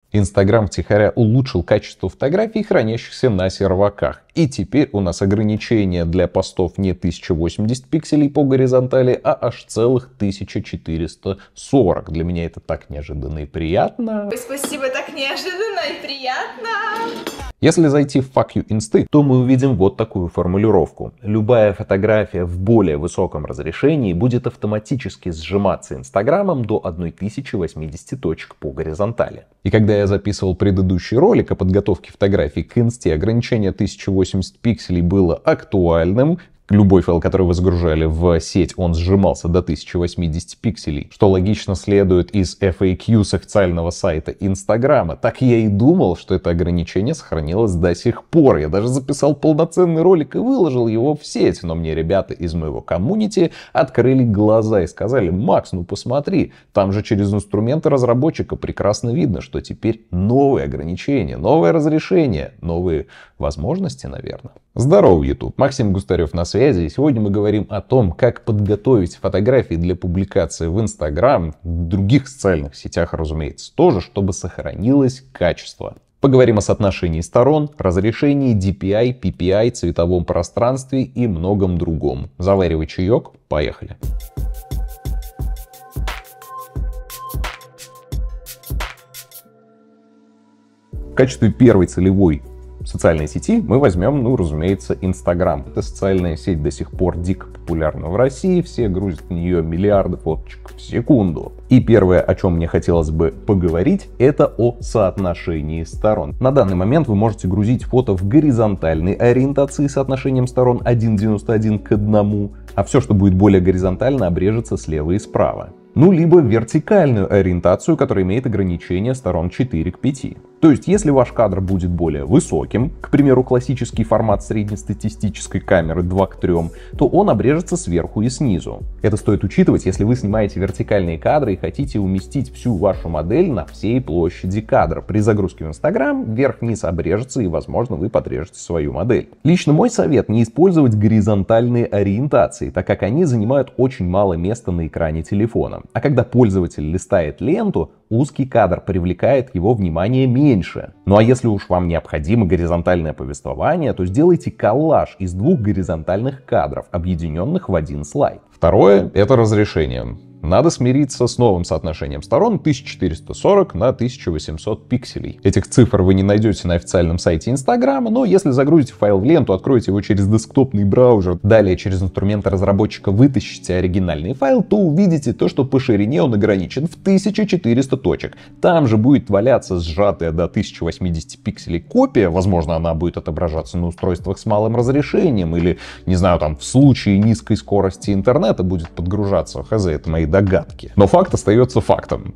Инстаграм втихаря улучшил качество фотографий, хранящихся на серваках. И теперь у нас ограничение для постов не 1080 пикселей по горизонтали, а аж целых 1440. Для меня это так неожиданно и приятно. Спасибо, так неожиданно и приятно. Если зайти в Fuck You Инсты, то мы увидим вот такую формулировку. Любая фотография в более высоком разрешении будет автоматически сжиматься Инстаграмом до 1080 точек по горизонтали. И когда я записывал предыдущий ролик о подготовке фотографий к Инсте, ограничение 1080 пикселей было актуальным. Любой файл, который вы загружали в сеть, он сжимался до 1080 пикселей, что логично следует из FAQ с официального сайта Инстаграма. Так я и думал, что это ограничение сохранилось до сих пор. Я даже записал полноценный ролик и выложил его в сеть. Но мне ребята из моего комьюнити открыли глаза и сказали: Макс, ну посмотри, там же через инструменты разработчика прекрасно видно, что теперь новые ограничения, новое разрешение, новые возможности, наверное. Здорово, YouTube! Максим Густарев на связи, и сегодня мы говорим о том, как подготовить фотографии для публикации в Instagram, в других социальных сетях, разумеется, тоже, чтобы сохранилось качество. Поговорим о соотношении сторон, разрешении, DPI, PPI, цветовом пространстве и многом другом. Заваривай чаек, поехали! В качестве первой целевой социальной сети мы возьмем, разумеется, Инстаграм. Эта социальная сеть до сих пор дико популярна в России, все грузят в нее миллиарды фоточек в секунду. И первое, о чем мне хотелось бы поговорить, это о соотношении сторон. На данный момент вы можете грузить фото в горизонтальной ориентации с соотношением сторон 1:91 к 1, а все, что будет более горизонтально, обрежется слева и справа. Либо вертикальную ориентацию, которая имеет ограничение сторон 4 к 5. То есть, если ваш кадр будет более высоким, к примеру, классический формат среднестатистической камеры 2 к 3, то он обрежется сверху и снизу. Это стоит учитывать, если вы снимаете вертикальные кадры и хотите уместить всю вашу модель на всей площади кадра. При загрузке в Instagram вверх-вниз обрежется и, возможно, вы подрежете свою модель. Лично мой совет — не использовать горизонтальные ориентации, так как они занимают очень мало места на экране телефона. А когда пользователь листает ленту, узкий кадр привлекает его внимание меньше. А если уж вам необходимо горизонтальное повествование, то сделайте коллаж из двух горизонтальных кадров, объединенных в один слайд. Второе — это разрешение. Надо смириться с новым соотношением сторон 1440 на 1800 пикселей. Этих цифр вы не найдете на официальном сайте Инстаграма, но если загрузите файл в ленту, откроете его через десктопный браузер, далее через инструменты разработчика вытащите оригинальный файл, то увидите то, что по ширине он ограничен в 1400 точек. Там же будет валяться сжатая до 1080 пикселей копия, возможно, она будет отображаться на устройствах с малым разрешением, или, не знаю, там в случае низкой скорости интернета будет подгружаться, это мои догадки. Но факт остается фактом.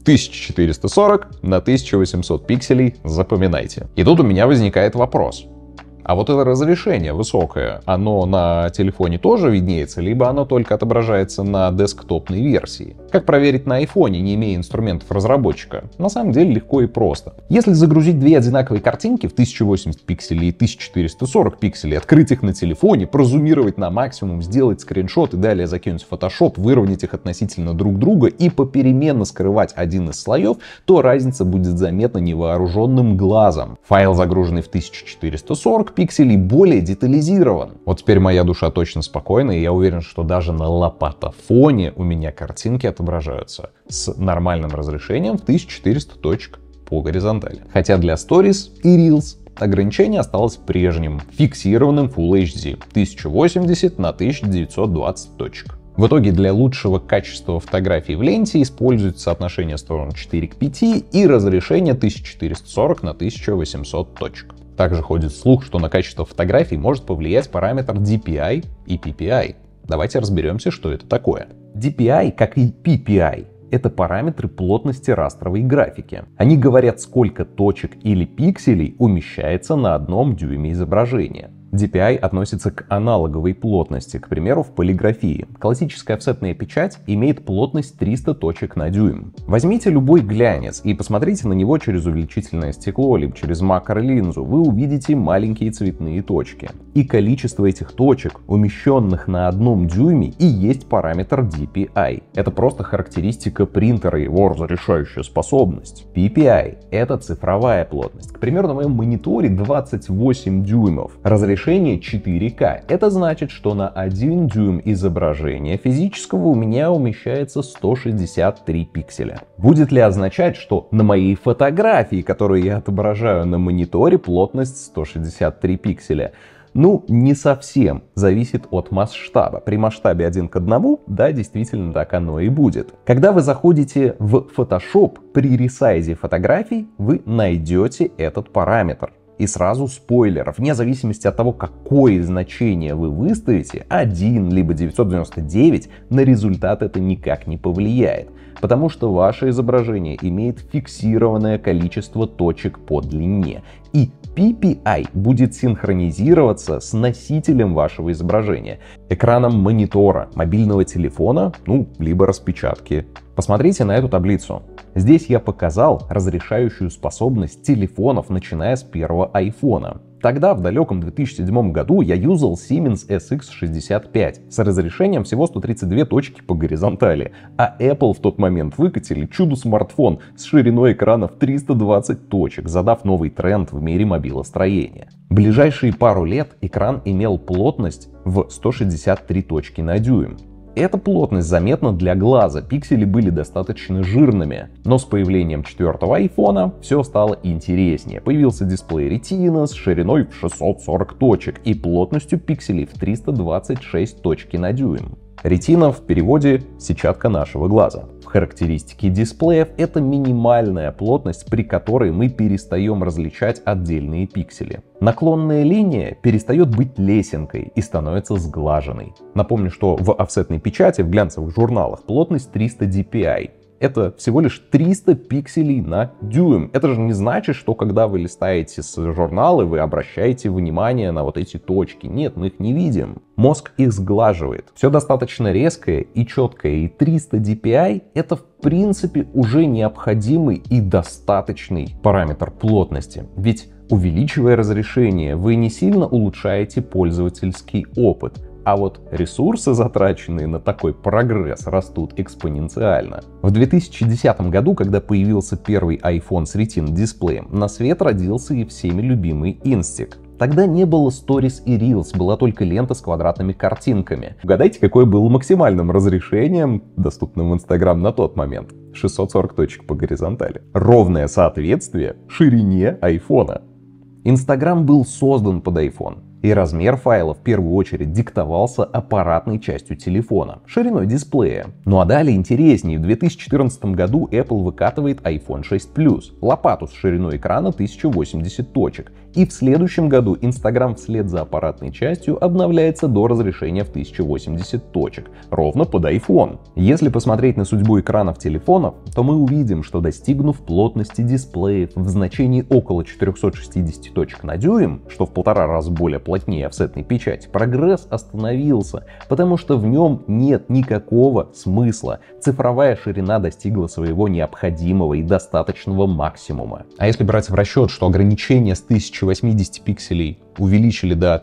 1440 на 1800 пикселей, запоминайте. И тут у меня возникает вопрос. А вот это разрешение высокое, оно на телефоне тоже виднеется, либо оно только отображается на десктопной версии? Как проверить на айфоне, не имея инструментов разработчика? На самом деле легко и просто. Если загрузить две одинаковые картинки в 1080 пикселей и 1440 пикселей, открыть их на телефоне, прозумировать на максимум, сделать скриншот и далее закинуть в Photoshop, выровнять их относительно друг друга и попеременно скрывать один из слоев, то разница будет заметна невооруженным глазом. Файл, загруженный в 1440 пикселей, более детализирован. Вот теперь моя душа точно спокойна, и я уверен, что даже на лопатофоне у меня картинки отображаются с нормальным разрешением в 1400 точек по горизонтали. Хотя для Stories и Reels ограничение осталось прежним, фиксированным Full HD 1080 на 1920 точек. В итоге для лучшего качества фотографий в ленте используется соотношение сторон 4 к 5 и разрешение 1440 на 1800 точек. Также ходит слух, что на качество фотографий может повлиять параметр DPI и PPI. Давайте разберемся, что это такое. DPI, как и PPI, это параметры плотности растровой графики. Они говорят, сколько точек или пикселей умещается на одном дюйме изображения. DPI относится к аналоговой плотности, к примеру, в полиграфии. Классическая офсетная печать имеет плотность 300 точек на дюйм. Возьмите любой глянец и посмотрите на него через увеличительное стекло, либо через макролинзу. Вы увидите маленькие цветные точки. И количество этих точек, умещенных на 1 дюйме, и есть параметр DPI. Это просто характеристика принтера, его разрешающая способность. PPI — это цифровая плотность. К примеру, на моем мониторе 28 дюймов. Разрешение 4К. Это значит, что на 1 дюйм изображения физического у меня умещается 163 пикселя. Будет ли означать, что на моей фотографии, которую я отображаю на мониторе, плотность 163 пикселя? Ну, не совсем. Зависит от масштаба. При масштабе 1 к 1, да, действительно так оно и будет. Когда вы заходите в Photoshop, при ресайзе фотографий вы найдете этот параметр. И сразу спойлер, вне зависимости от того, какое значение вы выставите, 1 либо 999, на результат это никак не повлияет. Потому что ваше изображение имеет фиксированное количество точек по длине. И PPI будет синхронизироваться с носителем вашего изображения, экраном монитора, мобильного телефона, ну, либо распечатки. Посмотрите на эту таблицу. Здесь я показал разрешающую способность телефонов, начиная с первого айфона. Тогда, в далеком 2007 году, я юзал Siemens SX65 с разрешением всего 132 точки по горизонтали, а Apple в тот момент выкатили чудо-смартфон с шириной экрана в 320 точек, задав новый тренд в мире мобилостроения. Ближайшие пару лет экран имел плотность в 163 точки на дюйм. Эта плотность заметна для глаза, пиксели были достаточно жирными. Но с появлением 4-го айфона все стало интереснее. Появился дисплей Retina с шириной в 640 точек и плотностью пикселей в 326 точки на дюйм. Retina в переводе «сетчатка нашего глаза». В характеристике дисплеев это минимальная плотность, при которой мы перестаем различать отдельные пиксели. Наклонная линия перестает быть лесенкой и становится сглаженной. Напомню, что в офсетной печати в глянцевых журналах плотность 300 DPI. Это всего лишь 300 пикселей на дюйм. Это же не значит, что когда вы листаете с журнала, вы обращаете внимание на вот эти точки. Нет, мы их не видим. Мозг их сглаживает. Все достаточно резкое и четкое. И 300 DPI — это в принципе уже необходимый и достаточный параметр плотности. Ведь увеличивая разрешение, вы не сильно улучшаете пользовательский опыт. А вот ресурсы, затраченные на такой прогресс, растут экспоненциально. В 2010 году, когда появился первый iPhone с Retina-дисплеем, на свет родился и всеми любимый Instinct. Тогда не было Stories и Reels, была только лента с квадратными картинками. Угадайте, какое было максимальным разрешением, доступным в Instagram на тот момент? 640 точек по горизонтали. Ровное соответствие ширине айфона. Instagram был создан под iPhone. И размер файла в первую очередь диктовался аппаратной частью телефона, шириной дисплея. Ну а далее интереснее, в 2014 году Apple выкатывает iPhone 6 Plus, лопату с шириной экрана 1080 точек. И в следующем году Instagram вслед за аппаратной частью обновляется до разрешения в 1080 точек, ровно под iPhone. Если посмотреть на судьбу экранов телефонов, то мы увидим, что достигнув плотности дисплеев в значении около 460 точек на дюйм, что в 1,5 раза более плотнее офсетной печати, прогресс остановился, потому что в нем нет никакого смысла. Цифровая ширина достигла своего необходимого и достаточного максимума. А если брать в расчет, что ограничение с 1080 пикселей увеличили до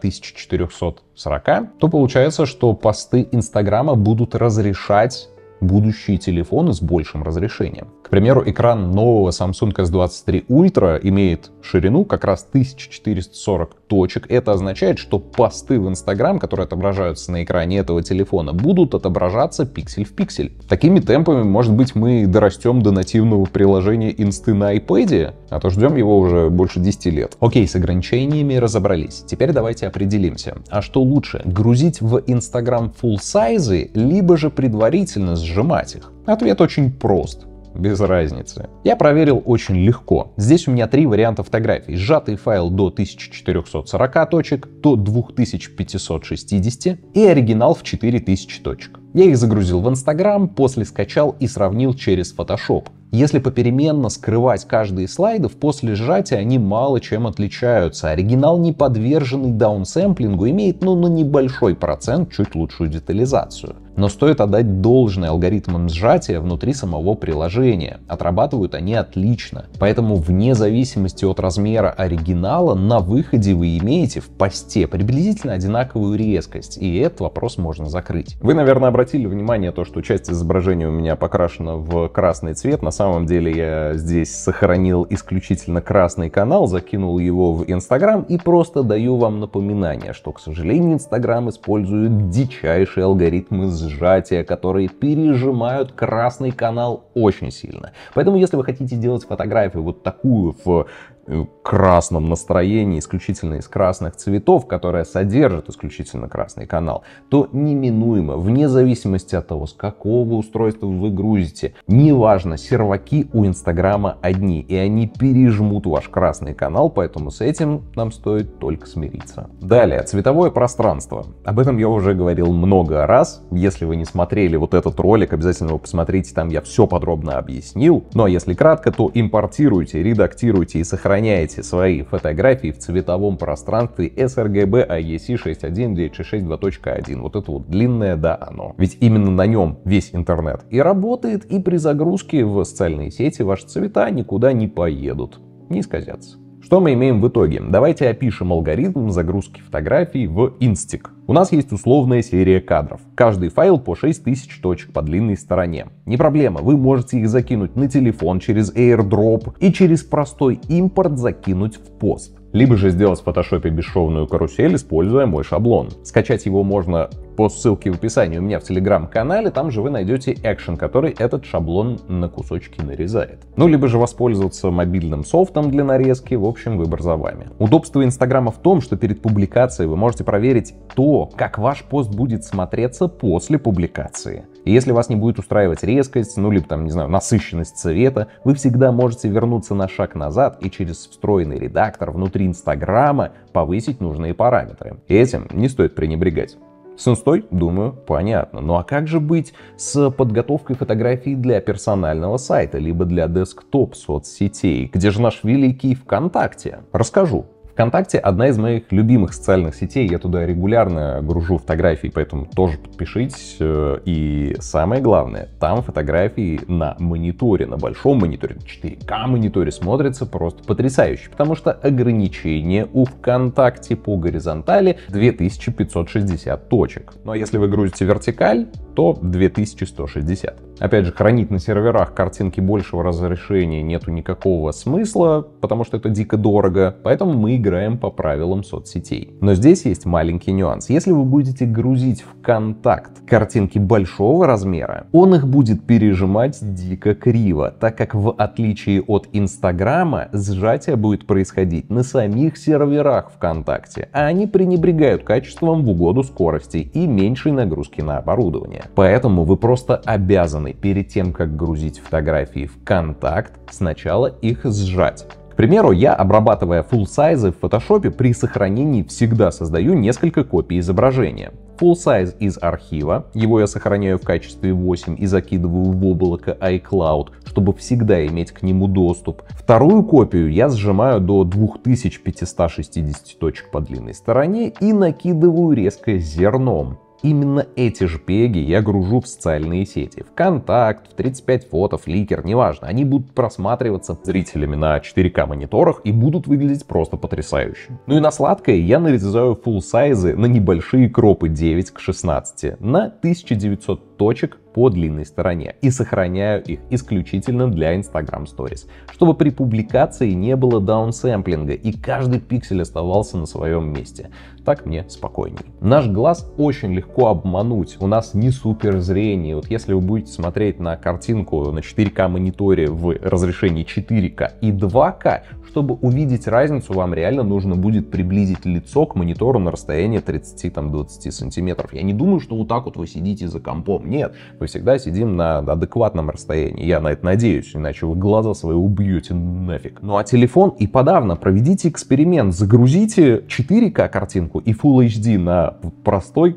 1440, то получается, что посты Инстаграма будут разрешать будущие телефоны с большим разрешением. К примеру, экран нового Samsung S23 Ultra имеет ширину как раз 1440 точек. Это означает, что посты в Instagram, которые отображаются на экране этого телефона, будут отображаться пиксель в пиксель. Такими темпами, может быть, мы дорастем до нативного приложения Инсты на iPad, а то ждем его уже больше 10 лет. Окей, с ограничениями разобрались. Теперь давайте определимся. А что лучше, грузить в Instagram full size, либо же предварительно сжимать их? Ответ очень прост. Без разницы. Я проверил очень легко. Здесь у меня 3 варианта фотографий. Сжатый файл до 1440 точек, до 2560 и оригинал в 4000 точек. Я их загрузил в Instagram, после скачал и сравнил через Photoshop. Если попеременно скрывать каждый из слайдов, после сжатия они мало чем отличаются. Оригинал, не подверженный даунсэмплингу, имеет на небольшой процент чуть лучшую детализацию. Но стоит отдать должное алгоритмам сжатия внутри самого приложения. Отрабатывают они отлично. Поэтому вне зависимости от размера оригинала, на выходе вы имеете в посте приблизительно одинаковую резкость. И этот вопрос можно закрыть. Вы, наверное, обратили внимание то, что часть изображения у меня покрашена в красный цвет. На самом деле я здесь сохранил исключительно красный канал, закинул его в Instagram и просто даю вам напоминание, что, к сожалению, Instagram использует дичайшие алгоритмы сжатия, которые пережимают красный канал очень сильно. Поэтому, если вы хотите делать фотографию вот такую в красном настроении, исключительно из красных цветов, которая содержит исключительно красный канал, то неминуемо, вне зависимости от того, с какого устройства вы грузите, неважно, серваки у Инстаграма одни, и они пережмут ваш красный канал, поэтому с этим нам стоит только смириться. Далее, цветовое пространство. Об этом я уже говорил много раз. Если вы не смотрели вот этот ролик, обязательно его посмотрите, там я все подробно объяснил. Ну а если кратко, то импортируйте, редактируйте и сохраняйте свои фотографии в цветовом пространстве sRGB AEC 6.1.966 2.1. Вот это вот длинное, да, оно. Ведь именно на нем весь интернет и работает, и при загрузке в социальные сети ваши цвета никуда не поедут, не исказятся. Что мы имеем в итоге? Давайте опишем алгоритм загрузки фотографий в Инстик. У нас есть условная серия кадров. Каждый файл по 6000 точек по длинной стороне. Не проблема, вы можете их закинуть на телефон через AirDrop и через простой импорт закинуть в пост. Либо же сделать в фотошопе бесшовную карусель, используя мой шаблон. Скачать его можно по ссылке в описании у меня в телеграм-канале, там же вы найдете экшен, который этот шаблон на кусочки нарезает. Ну, либо же воспользоваться мобильным софтом для нарезки, в общем, выбор за вами. Удобство Инстаграма в том, что перед публикацией вы можете проверить то, как ваш пост будет смотреться после публикации. И если вас не будет устраивать резкость, ну, либо там, не знаю, насыщенность цвета, вы всегда можете вернуться на шаг назад и через встроенный редактор внутри Инстаграма повысить нужные параметры. И этим не стоит пренебрегать. С инстой, думаю, понятно. Ну а как же быть с подготовкой фотографий для персонального сайта, либо для десктоп соцсетей? Где же наш великий ВКонтакте? Расскажу. ВКонтакте одна из моих любимых социальных сетей, я туда регулярно гружу фотографии, поэтому тоже подпишитесь. И самое главное, там фотографии на мониторе, на большом мониторе, 4К мониторе смотрятся просто потрясающе, потому что ограничение у ВКонтакте по горизонтали 2560 точек. Ну а если вы грузите вертикаль, то 2160. Опять же, хранить на серверах картинки большего разрешения нету никакого смысла, потому что это дико дорого, поэтому мы играем по правилам соцсетей. Но здесь есть маленький нюанс. Если вы будете грузить в контакт картинки большого размера, он их будет пережимать дико криво, так как в отличие от Инстаграма, сжатие будет происходить на самих серверах ВКонтакте, а они пренебрегают качеством в угоду скорости и меньшей нагрузки на оборудование. Поэтому вы просто обязаны перед тем, как грузить фотографии в контакт, сначала их сжать. К примеру, я, обрабатывая full size в фотошопе, при сохранении всегда создаю несколько копий изображения. Full size из архива, его я сохраняю в качестве 8 и закидываю в облако iCloud, чтобы всегда иметь к нему доступ. Вторую копию я сжимаю до 2560 точек по длинной стороне и накидываю резко зерном. Именно эти JPEG я гружу в социальные сети. ВКонтакт, в 35 фото, Flickr, неважно. Они будут просматриваться зрителями на 4К мониторах и будут выглядеть просто потрясающе. Ну и на сладкое я нарезаю full size на небольшие кропы 9:16 на 1900 точек по длинной стороне и сохраняю их исключительно для Instagram Stories, чтобы при публикации не было даунсэмплинга и каждый пиксель оставался на своем месте. Так мне спокойней. Наш глаз очень легко обмануть, у нас не супер зрение. Вот если вы будете смотреть на картинку на 4К мониторе в разрешении 4К и 2К, чтобы увидеть разницу, вам реально нужно будет приблизить лицо к монитору на расстояние 30-20 сантиметров. Я не думаю, что вот так вот вы сидите за компом. Нет, мы всегда сидим на адекватном расстоянии. Я на это надеюсь, иначе вы глаза свои убьете нафиг. Ну а телефон и подавно. Проведите эксперимент. Загрузите 4К картинку и Full HD на простой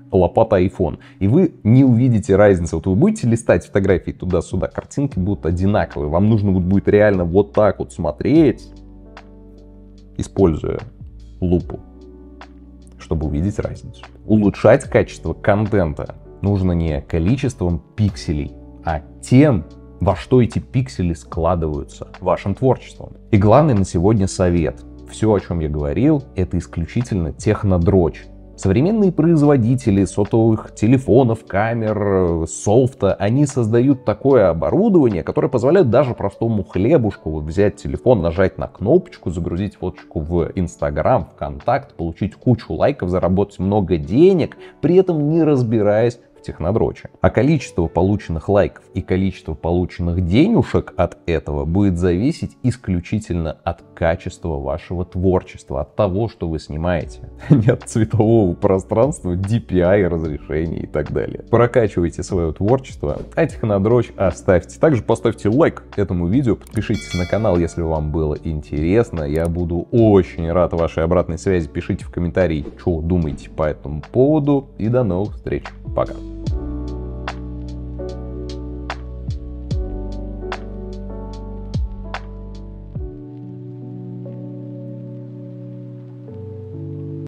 лопата iPhone. И вы не увидите разницы. Вот вы будете листать фотографии туда-сюда, картинки будут одинаковые. Вам нужно будет реально вот так вот смотреть, используя лупу, чтобы увидеть разницу. Улучшать качество контента нужно не количеством пикселей, а тем, во что эти пиксели складываются вашим творчеством. И главный на сегодня совет. Все, о чем я говорил, это исключительно технодрочь. Современные производители сотовых телефонов, камер, софта, они создают такое оборудование, которое позволяет даже простому хлебушку вот взять телефон, нажать на кнопочку, загрузить фоточку в Инстаграм, ВКонтакт, получить кучу лайков, заработать много денег, при этом не разбираясь технодрочи. А количество полученных лайков и количество полученных денежек от этого будет зависеть исключительно от качества вашего творчества, от того, что вы снимаете. Не от цветового пространства, DPI, разрешений и так далее. Прокачивайте свое творчество, а технодрочь оставьте. Также поставьте лайк этому видео, подпишитесь на канал, если вам было интересно. Я буду очень рад вашей обратной связи. Пишите в комментарии, что думаете по этому поводу. И до новых встреч. Пока.